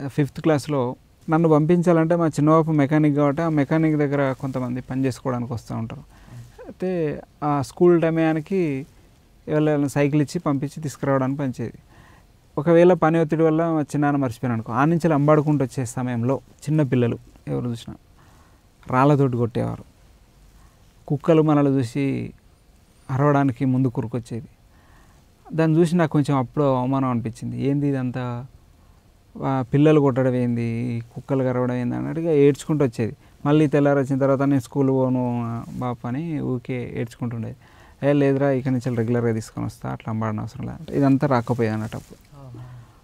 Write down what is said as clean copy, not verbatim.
5th క్లాస్లో నన్ను పంపించాలంటే మా చిన్నబాబు మెకానిక్ కాబట్టి ఆ మెకానిక్ దగ్గర కొంతమంది పని చేసుకోవడానికి వస్తూ ఉంటారు. అయితే ఆ స్కూల్ టైంకి ఎవరైనా సైకిల్ ఇచ్చి పంపించి తీసుకురావడానికి పనిచేది. ఒకవేళ పని ఒత్తిడి వల్ల మా చిన్నాన్న మర్చిపోయాను అనుకో, ఆ నుంచి అంబాడుకుంటూ వచ్చే సమయంలో చిన్న పిల్లలు ఎవరు చూసినా రాళ్ళతోటి కొట్టేవారు. కుక్కలు మనల్ని చూసి అరవడానికి ముందు కురుకొచ్చేది. దాన్ని చూసి నాకు కొంచెం అప్పుడు అవమానం అనిపించింది. ఏంది ఇదంతా, పిల్లలు కొట్టడం ఏంది, కుక్కలు కరవడం ఏంది అన్నట్టుగా ఏడ్చుకుంటూ వచ్చేది. మళ్ళీ తెల్లారి వచ్చిన తర్వాత నేను స్కూల్ పోను బాప అని ఊకే ఏడ్చుకుంటుండేది. లేదురా ఇక నుంచి రెగ్యులర్గా తీసుకొని వస్తా, అట్లా అంబాడిన అవసరం లేదు. ఇదంతా రాకపోయాయి అన్నట్టు.